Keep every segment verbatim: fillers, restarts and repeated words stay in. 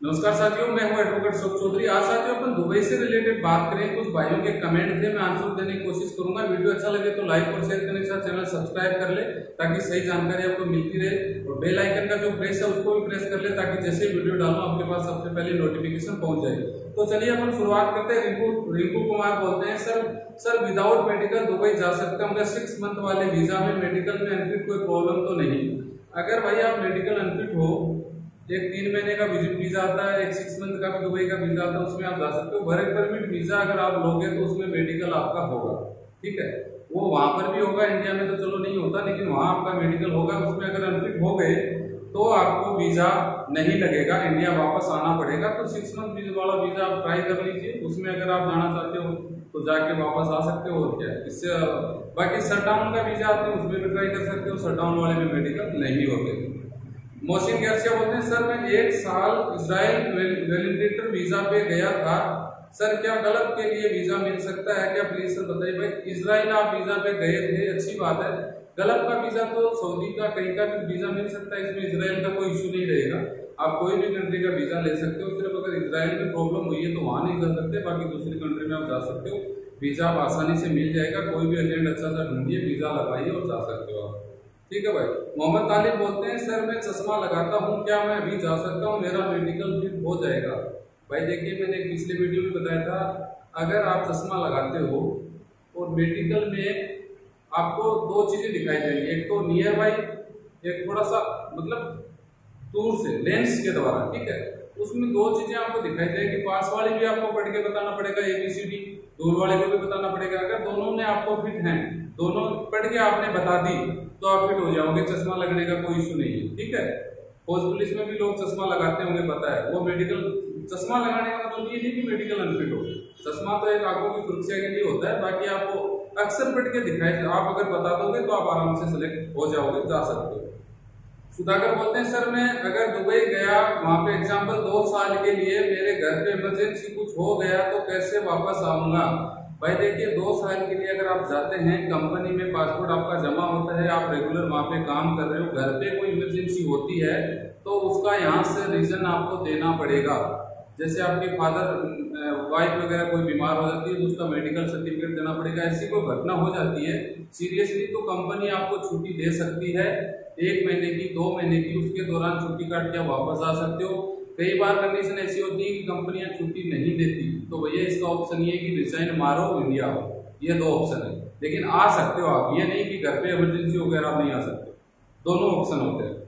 नमस्कार साथियों, मैं हूं एडवोकेट सुख चौधरी। आज साथियों अपन दुबई से रिलेटेड बात करें। कुछ भाइयों के कमेंट थे, मैं आंसर देने की कोशिश करूंगा। वीडियो अच्छा लगे तो लाइक और शेयर करने के साथ चैनल सब्सक्राइब कर ले ताकि सही जानकारी आपको मिलती रहे, और बेल आइकन का जो प्रेस है उसको भी प्रेस कर ले ताकि जैसे वीडियो डालूं आपके पास सबसे पहले नोटिफिकेशन पहुंच जाए। तो चलिए अपन शुरुआत करते हैं। रिंकू रिंकू कुमार बोलते हैं, sir sir without medical Dubai जा सकते हैं? सिक्स मंथ वाले वीजा में मेडिकल में अनफिट कोई प्रॉब्लम तो नहीं? अगर भाई आप मेडिकल अनफिट हो, एक तीन महीने का विजिट वीजा आता है, एक सिक्स मंथ का भी दुबई का वीजा आता है, उसमें आप जा सकते हो। वर्क परमिट वीजा अगर आप लोगे तो उसमें मेडिकल आपका होगा, ठीक है। वो वहां पर भी होगा, इंडिया में तो चलो नहीं होता, लेकिन वहां आपका मेडिकल होगा। उसमें अगर अनफिट हो गए तो आपको वीजा नहीं लगेगा, इंडिया वापस आना पड़ेगा। तो सिक्स मंथ वाला वीजा आप ट्राई कर लीजिए, उसमें अगर आप जाना चाहते हो तो जाके वापस आ सकते हो। और क्या है इससे, बाकी शटडाउन का वीजा आते हैं उसमें भी ट्राई कर सकते हो। शटडाउन वाले में मेडिकल नहीं होते। मोहसिन गैरसिया बोलते हैं, सर मैं एक साल इजराइल वॉलंटियर वीजा पे गया था, सर क्या गलत के लिए वीजा मिल सकता है क्या? प्लीज सर बताइए। भाई इजराइल आप वीजा पे गए थे, अच्छी बात है। गलत का वीजा तो सऊदी का कहीं का भी वीजा मिल सकता है, इसमें इजराइल का कोई इश्यू नहीं रहेगा। आप कोई भी कंट्री का वीजा ले सकते हो। सिर्फ अगर इजराइल में प्रॉब्लम हुई है तो वहां नहीं जा सकते, बाकी दूसरी कंट्री में आप जा सकते हो। वीजा आप आसानी से मिल जाएगा। कोई भी एजेंट अच्छा सा ढूंढिए, वीजा लगाइए और जा सकते हो आप, ठीक है भाई। मोहम्मद तालिब बोलते हैं, सर मैं चश्मा लगाता हूं, क्या मैं अभी जा सकता हूं? मेरा मेडिकल फिट हो जाएगा? भाई देखिए, मैंने पिछले वीडियो में बताया था, अगर आप चश्मा लगाते हो और मेडिकल में आपको दो चीजें दिखाई जाएंगी, एक तो नियर बाई, एक थोड़ा सा मतलब दूर से लेंस के द्वारा, ठीक है। उसमें दो चीजें आपको दिखाई जाएगी। पास वाली भी आपको पढ़ के बताना पड़ेगा एबीसीडी, दूर वाले को भी बताना पड़ेगा। अगर दोनों में आपको फिट हैं, दोनों पढ़ के आपने बता दी तो आप फिट हो जाओगे, चश्मा लगने का कोई इश्यू नहीं है, ठीक है। फौज पुलिस में भी लोग चश्मा लगाते होंगे, पता है। वो मेडिकल चश्मा लगाने का मतलब ये नहीं कि मेडिकल अनफिट हो। चश्मा तो एक आंखों की सुरक्षा के लिए होता है, बाकी आपको अक्सर पढ़ के दिखाई, आप अगर बता दोगे तो आप आराम से सिलेक्ट हो जाओगे, जा सकते हो। सुधाकर बोलते हैं, सर मैं अगर दुबई गया, वहां पे एग्जाम्पल दो साल के लिए, मेरे घर पे इमरजेंसी कुछ हो गया तो कैसे वापस आऊंगा? भाई देखिए, दो साल के लिए अगर आप जाते हैं, कंपनी में पासपोर्ट आपका जमा होता है, आप रेगुलर वहां पे काम कर रहे हो, घर पे कोई इमरजेंसी होती है तो उसका यहाँ से रीजन आपको देना पड़ेगा। जैसे आपके फादर वाइफ वगैरह कोई बीमार हो जाती है तो उसका मेडिकल सर्टिफिकेट देना पड़ेगा। ऐसी कोई घटना हो जाती है सीरियसली तो कंपनी आपको छुट्टी दे सकती है, एक महीने की, दो महीने की। उसके दौरान छुट्टी काट के आप वापस आ सकते हो। कई बार कंडीशन ऐसी होती है कि कंपनियां छुट्टी नहीं देती, तो भैया इसका ऑप्शन ये है कि रिजाइन मारो, इंडिया हो। ये दो ऑप्शन है, लेकिन आ सकते हो आप। ये नहीं कि घर पे इमरजेंसी वगैरह आप नहीं आ सकते, दोनों ऑप्शन होते हैं।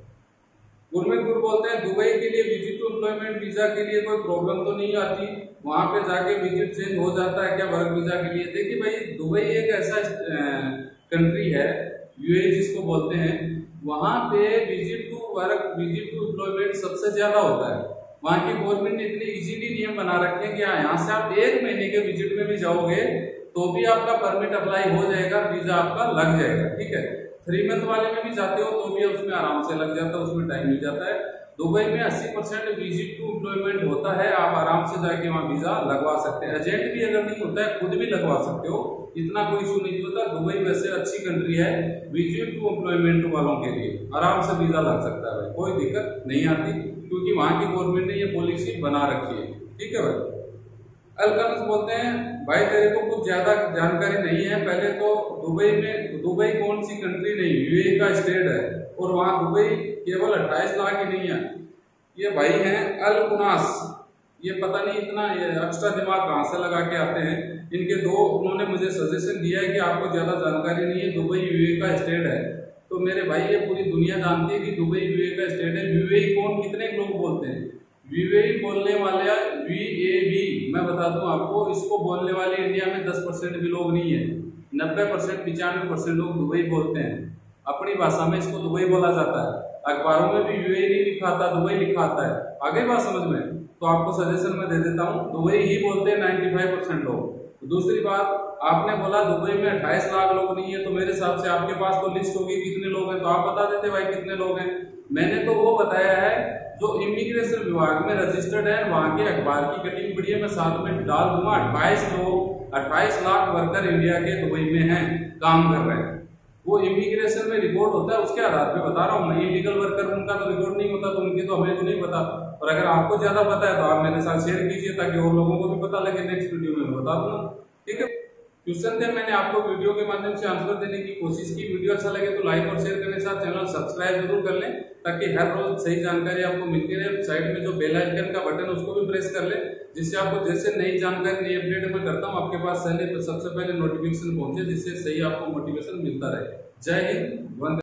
गुरमीत बोलते हैं, दुबई के लिए विजिट टू एम्प्लॉयमेंट वीजा के लिए कोई प्रॉब्लम तो नहीं आती? वहां पे जाके विजिट चेंज हो जाता है क्या वर्क वीजा के लिए? देखिए भाई, दुबई एक ऐसा कंट्री है, यूएई जिसको बोलते हैं, वहां पे visit to work, visit to employment सबसे ज्यादा होता है। वहां की गवर्नमेंट ने इतने इजीली नियम बना रखे हैं कि यहाँ से आप एक महीने के विजिट में भी जाओगे तो भी आपका परमिट अप्लाई हो जाएगा, वीजा आपका लग जाएगा, ठीक है। थ्री मंथ वाले में भी जाते हो तो भी उसमें आराम से लग जाता है, उसमें टाइम मिल जाता है। दुबई में अस्सी परसेंट विजिट टू एम्प्लॉयमेंट होता है, आप आराम से जाके वहां वीजा लगवा सकते हैं। एजेंट भी अगर नहीं होता है, खुद भी लगवा सकते हो, इतना कोई इशू नहीं होता। दुबई वैसे अच्छी कंट्री है विजिट टू एम्प्लॉयमेंट वालों के लिए, आराम से वीजा लग सकता है, कोई दिक्कत नहीं आती, क्योंकि वहां की गवर्नमेंट ने ये पॉलिसी बना रखी है, ठीक है भाई। अलकनस बोलते हैं, भाई तेरे को कुछ ज्यादा जानकारी नहीं है। पहले तो दुबई में, दुबई कौन सी कंट्री नहीं, यूएई का स्टेट है, और वहां दुबई केवल अट्ठाईस लाख ही नहीं है। ये भाई हैं अल कुनास, ये पता नहीं इतना एक्स्ट्रा दिमाग कहां से लगा के आते हैं। इनके दो, उन्होंने मुझे सजेशन दिया है कि आपको ज्यादा जानकारी नहीं है, दुबई यूएई का स्टेट है। तो मेरे भाई, ये पूरी दुनिया जानती है कि दुबई यूएई का स्टेट है। यूएई कौन, कितने लोग बोलते हैं? यूएई बोलने वाले वीएवी, मैं बता दूं आपको, इसको बोलने वाले इंडिया में दस परसेंट भी लोग नहीं है। नब्बे परसेंट, पिचानवे परसेंट लोग दुबई बोलते हैं। अपनी भाषा में इसको दुबई बोला जाता है। अखबारों में भी यूएई नहीं लिखा आता, दुबई लिखा आता है। आगे बात समझ में? तो आपको सजेशन में दे देता हूँ, दुबई ही बोलते हैं पचानवे परसेंट लोग। दूसरी बात, आपने बोला दुबई में अट्ठाईस लाख लोग नहीं है, तो मेरे हिसाब से आपके पास तो लिस्ट होगी कितने लोग हैं, तो आप बता देते भाई कितने लोग हैं। मैंने तो वो बताया है जो इमिग्रेशन विभाग में रजिस्टर्ड है, वहां के अखबार की कटिंग पड़ी है, मैं साथ में डाल दूंगा। अट्ठाईस लोग, अट्ठाईस लाख वर्कर इंडिया के दुबई में हैं, काम कर रहे हैं। वो इमिग्रेशन में रिकॉर्ड होता है, उसके आधार पे बता रहा हूँ मैं। इलीगल वर्कर उनका तो रिकॉर्ड नहीं होता, तो उनके तो हमें तो नहीं पता। और अगर आपको ज्यादा पता है तो आप मेरे साथ शेयर कीजिए ताकि और लोगों को भी पता लगे। नेक्स्ट वीडियो में बता दूंगा, ठीक है। क्वेश्चन थे, मैंने आपको वीडियो के माध्यम से आंसर देने की कोशिश की। वीडियो अच्छा लगे तो लाइक और शेयर करने के साथ चैनल सब्सक्राइब जरूर कर लें ताकि हर रोज सही जानकारी आपको मिलती रहे। साइड में जो बेल आइकन का बटन है उसको भी प्रेस कर लें, जिससे आपको जैसे नई जानकारी नई अपडेट मैं करता हूँ आपके पास सबसे पहले नोटिफिकेशन पहुंचे, जिससे सही आपको मोटिवेशन मिलता रहे। जय हिंद, वंदे